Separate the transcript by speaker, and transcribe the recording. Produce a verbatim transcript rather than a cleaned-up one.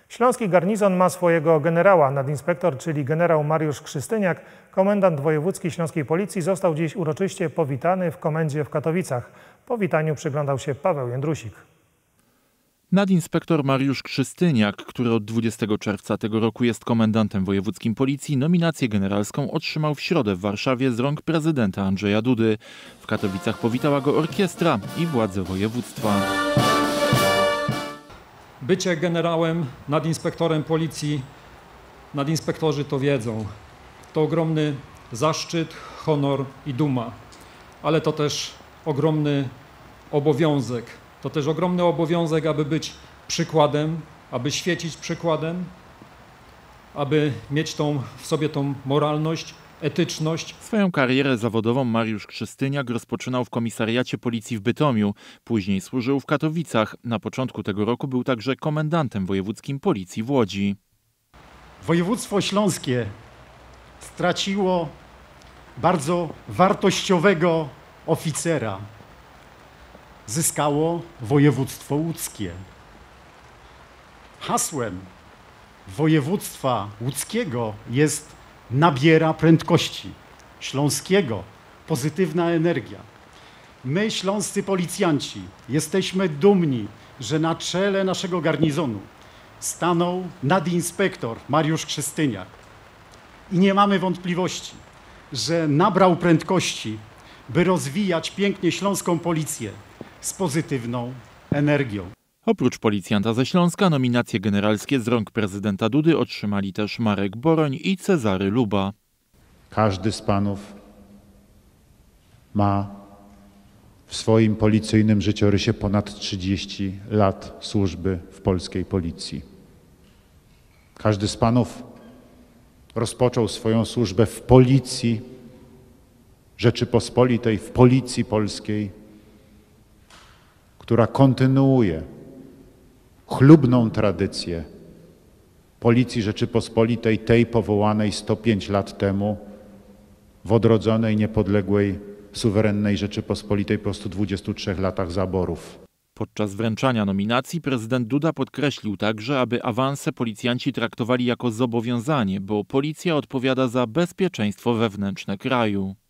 Speaker 1: Śląski garnizon ma swojego generała. Nadinspektor, czyli generał Mariusz Krzystyniak, komendant wojewódzki Śląskiej Policji, został dziś uroczyście powitany w komendzie w Katowicach. Powitaniu przyglądał się Paweł Jędrusik.
Speaker 2: Nadinspektor Mariusz Krzystyniak, który od dwudziestego czerwca tego roku jest komendantem wojewódzkim Policji, nominację generalską otrzymał w środę w Warszawie z rąk prezydenta Andrzeja Dudy. W Katowicach powitała go orkiestra i władze województwa.
Speaker 3: Bycie generałem, nadinspektorem Policji, nadinspektorzy to wiedzą. To ogromny zaszczyt, honor i duma, ale to też ogromny obowiązek. To też ogromny obowiązek, aby być przykładem, aby świecić przykładem, aby mieć tą, w sobie tą moralność, etyczność.
Speaker 2: Swoją karierę zawodową Mariusz Krzystyniak rozpoczynał w komisariacie policji w Bytomiu. Później służył w Katowicach. Na początku tego roku był także komendantem wojewódzkim Policji w Łodzi.
Speaker 4: Województwo śląskie straciło bardzo wartościowego oficera. Zyskało województwo łódzkie. Hasłem województwa łódzkiego jest nabiera prędkości, śląskiego pozytywna energia. My, śląscy policjanci, jesteśmy dumni, że na czele naszego garnizonu stanął nadinspektor Mariusz Krzystyniak. I nie mamy wątpliwości, że nabrał prędkości, by rozwijać pięknie śląską policję z pozytywną energią.
Speaker 2: Oprócz policjanta ze Śląska nominacje generalskie z rąk prezydenta Dudy otrzymali też Marek Boroń i Cezary Luba.
Speaker 5: Każdy z panów ma w swoim policyjnym życiorysie ponad trzydzieści lat służby w polskiej policji. Każdy z panów rozpoczął swoją służbę w Policji Rzeczypospolitej, w Policji Polskiej, która kontynuuje chlubną tradycję Policji Rzeczypospolitej, tej powołanej sto pięć lat temu w odrodzonej, niepodległej, suwerennej Rzeczypospolitej po stu dwudziestu trzech latach zaborów.
Speaker 2: Podczas wręczania nominacji prezydent Duda podkreślił także, aby awanse policjanci traktowali jako zobowiązanie, bo policja odpowiada za bezpieczeństwo wewnętrzne kraju.